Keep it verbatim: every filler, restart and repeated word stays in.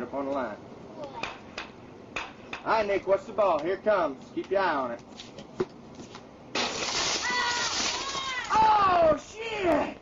Get up on the line. All right, Nick, what's the ball? Here it comes. Keep your eye on it. Oh, shit!